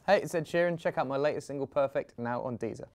Hey, it's Ed Sheeran. Check out my latest single, Perfect, now on Deezer.